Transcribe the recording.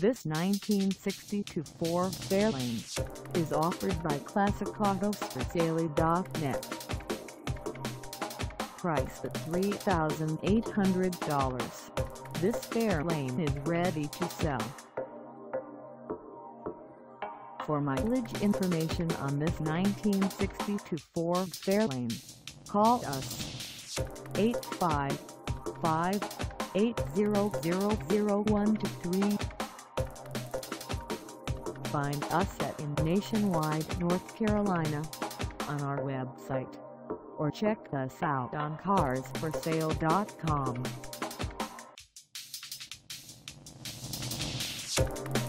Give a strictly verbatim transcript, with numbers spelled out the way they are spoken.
This nineteen sixty-two Ford Fairlane is offered by Classic Autos For Sale dot net. Priced at three thousand eight hundred dollars, this Fairlane is ready to sell. For mileage information on this nineteen sixty-two Ford Fairlane, call us eight five five, eight zero zero zero one two three. Find us at in Nationwide, North Carolina on our website, or check us out on Cars For Sale dot com.